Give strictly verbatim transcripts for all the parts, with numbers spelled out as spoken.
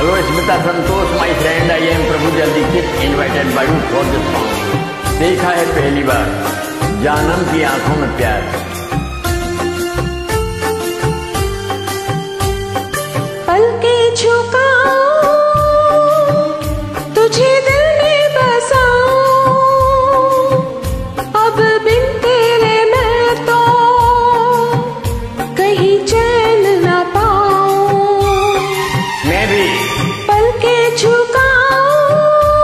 Hello, Smita Santosh, my friend. I am Prabhu Dikshit, invited by you for this song. देखा है पहली बार जानम की आंखों में प्यार। पलके झुकाऊं तुझे दिल में बसाऊं, अब बिन तेरे मैं तो कहीं चैन न पाऊं। मैं भी पलके झुकाऊं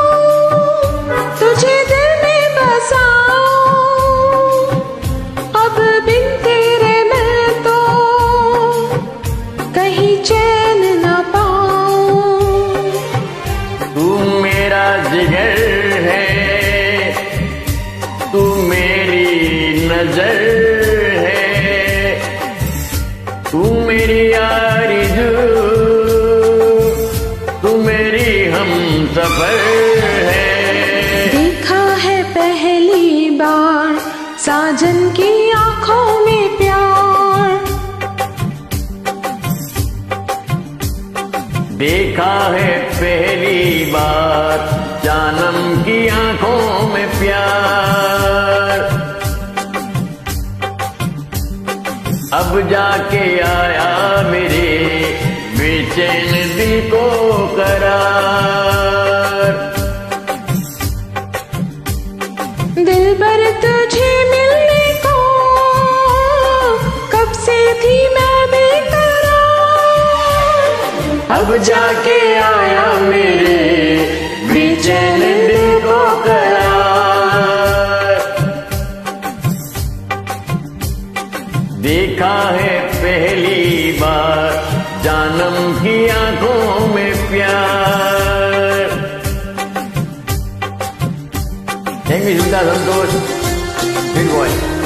तुझे दिल में बसाऊं, अब बिन तेरे मैं तो कहीं चैन न पाऊं। तू मेरा जिगर है, तू मेरी नजर है, तू मेरी आरज़ू, तू मेरी हमसफर है। देखा है पहली बार साजन की आंखों में प्यार, देखा है पहली बार जानम की आंखों में प्यार। अब जाके आया मेरे बेचैन दिल को करार। दिल भर तुझे मिलने को कब से थी मैं बेकरार। अब जाके आया मेरे बेचैन दिल को करार। देखा है पहली बार जानम की आंखों में प्यार। Thank you, Smita Santosh, big boy.